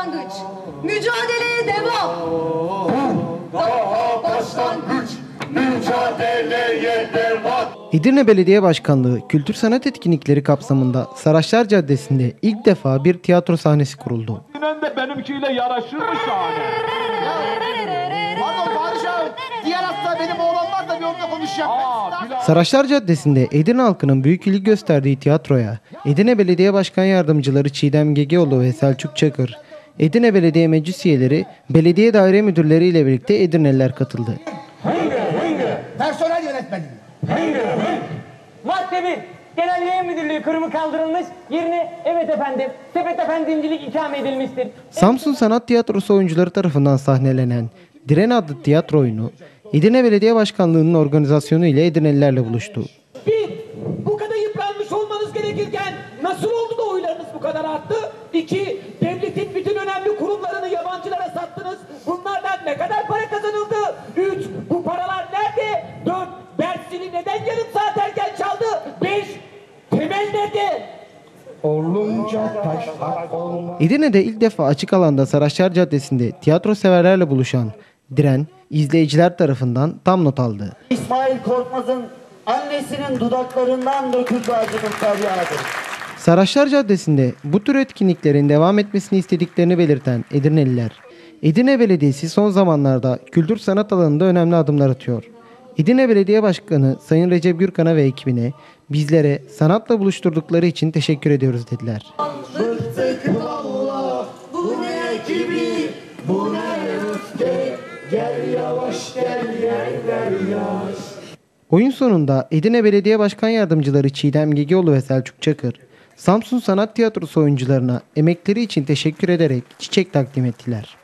başlangıç. Mücadeleye devam. Daha başlangıç. Mücadeleye devam. Edirne Belediye Başkanlığı kültür sanat etkinlikleri kapsamında Saraçlar Caddesi'nde ilk defa bir tiyatro sahnesi kuruldu. De benimkiyle yarışır mı şahane? Pardon Barış abi. Diğer hafta benim oğlan var da bir onunla konuşacağım. Saraçlar Caddesi'nde Edirne halkının büyük ilgi gösterdiği tiyatroya Edirne Belediye Başkan Yardımcıları Çiğdem Gegeoğlu ve Selçuk Çakır, Edirne Belediye Meclis üyeleri, belediye daire müdürleri ile birlikte Edirneliler katıldı. Personel yönetmeni. Madde 1. Genel Yayın Müdürlüğü kurumu kaldırılmış. Yerine evet efendim, sepet efendimcilik ikame edilmiştir. Samsun Sanat Tiyatrosu oyuncuları tarafından sahnelenen Diren adlı tiyatro oyunu, Edirne Belediye Başkanlığı'nın organizasyonu ile Edirnelilerle buluştu. Bir, bu kadar yıpranmış olmanız gerekirken nasıl oldu da oylarınız bu kadar arttı? İki, devletin bütün önemli kurumlarını yabancılara sattınız. Bunlardan ne kadar para kazanıldı? Üç, bu paralar nerede? Dört, dersini neden yarım saat erken çaldı? Beş, temel nerede? Edirne'de ilk defa açık alanda Saraçlar Caddesi'nde tiyatro severlerle buluşan Diren, izleyiciler tarafından tam not aldı. İsmail Korkmaz'ın annesinin dudaklarından döküldü acının feryadı. Saraçlar Caddesi'nde bu tür etkinliklerin devam etmesini istediklerini belirten Edirneliler, Edirne Belediyesi son zamanlarda kültür sanat alanında önemli adımlar atıyor. Edirne Belediye Başkanı Sayın Recep Gürkan'a ve ekibine bizlere sanatla buluşturdukları için teşekkür ediyoruz dediler. Bıktık valla. Bu ne gibi? Bu ne öfke? Gel yavaş gel yerler yaş. Oyun sonunda Edirne Belediye Başkan Yardımcıları Çiğdem Gegeoğlu ve Selçuk Çakır, Samsun Sanat Tiyatrosu oyuncularına emekleri için teşekkür ederek çiçek takdim ettiler.